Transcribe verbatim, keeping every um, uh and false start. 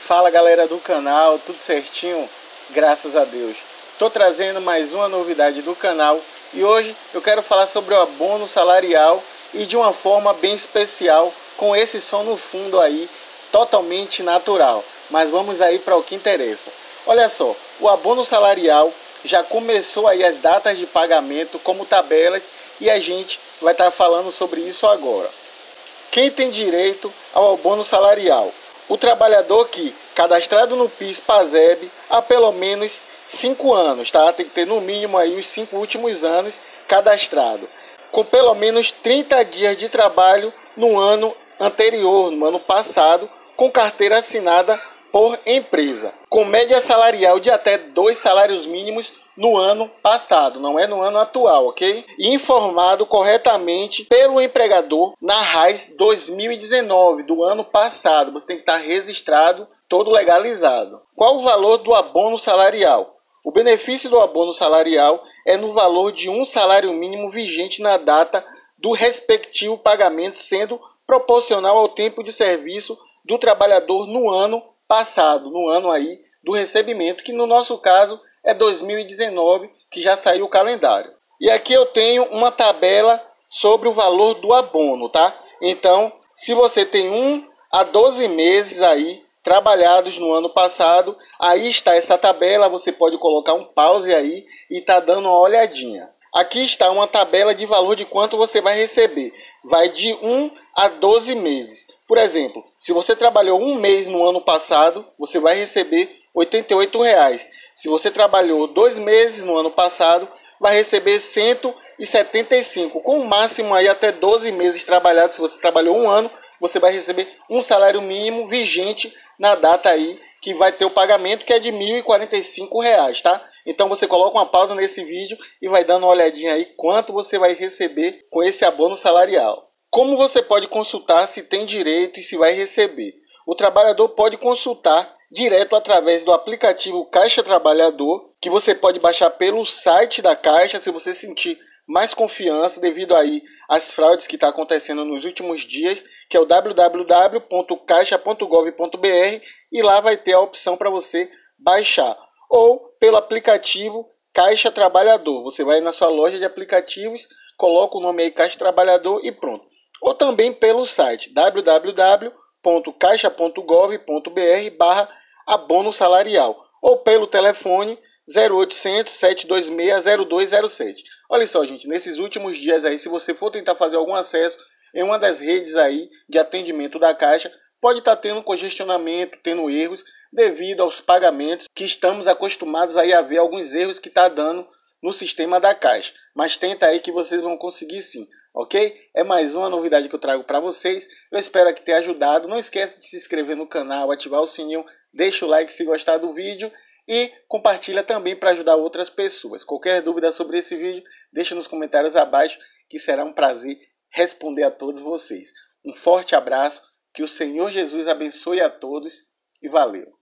Fala galera do canal, tudo certinho? Graças a Deus. Estou trazendo mais uma novidade do canal e hoje eu quero falar sobre o abono salarial e de uma forma bem especial, com esse som no fundo aí, totalmente natural. Mas vamos aí para o que interessa. Olha só, o abono salarial já começou aí as datas de pagamento como tabelas e a gente vai estar falando sobre isso agora. Quem tem direito ao abono salarial? O trabalhador que cadastrado no PIS/PASEB há pelo menos cinco anos, tá? Tem que ter no mínimo aí os cinco últimos anos cadastrado, com pelo menos trinta dias de trabalho no ano anterior, no ano passado, com carteira assinada por empresa, com média salarial de até dois salários mínimos no ano passado, não é no ano atual, ok? E informado corretamente pelo empregador na RAIS dois mil e dezenove, do ano passado. Você tem que estar registrado, todo legalizado. Qual o valor do abono salarial? O benefício do abono salarial é no valor de um salário mínimo vigente na data do respectivo pagamento, sendo proporcional ao tempo de serviço do trabalhador no ano passado, no ano aí do recebimento, que no nosso caso é dois mil e dezenove, que já saiu o calendário. E aqui eu tenho uma tabela sobre o valor do abono, tá? Então, se você tem um a doze meses aí trabalhados no ano passado, aí está essa tabela, você pode colocar um pause aí e tá dando uma olhadinha. Aqui está uma tabela de valor de quanto você vai receber. Vai de um a doze meses. Por exemplo, se você trabalhou um mês no ano passado, você vai receber oitenta e oito reais. Se você trabalhou dois meses no ano passado, vai receber cento e setenta e cinco. Com o máximo aí até doze meses trabalhados, se você trabalhou um ano, você vai receber um salário mínimo vigente na data aí que vai ter o pagamento, que é de mil e quarenta e cinco reais, tá? Então você coloca uma pausa nesse vídeo e vai dando uma olhadinha aí quanto você vai receber com esse abono salarial. Como você pode consultar se tem direito e se vai receber? O trabalhador pode consultar direto através do aplicativo Caixa Trabalhador, que você pode baixar pelo site da Caixa, se você sentir mais confiança devido aí às fraudes que está acontecendo nos últimos dias, que é o w w w ponto caixa ponto gov ponto b r, e lá vai ter a opção para você baixar. Ou pelo aplicativo Caixa Trabalhador. Você vai na sua loja de aplicativos, coloca o nome aí Caixa Trabalhador e pronto. Ou também pelo site w w w ponto caixa ponto gov ponto b r barra abono salarial. Ou pelo telefone zero oitocentos, sete dois seis, zero dois zero sete. Olha só, gente, nesses últimos dias aí, se você for tentar fazer algum acesso em uma das redes aí de atendimento da Caixa, pode estar tendo congestionamento, tendo erros, devido aos pagamentos que estamos acostumados aí a ver alguns erros que está dando no sistema da Caixa. Mas tenta aí que vocês vão conseguir sim, ok? É mais uma novidade que eu trago para vocês. Eu espero que tenha ajudado. Não esqueça de se inscrever no canal, ativar o sininho, deixa o like se gostar do vídeo e compartilha também para ajudar outras pessoas. Qualquer dúvida sobre esse vídeo, deixa nos comentários abaixo, que será um prazer responder a todos vocês. Um forte abraço, que o Senhor Jesus abençoe a todos e valeu!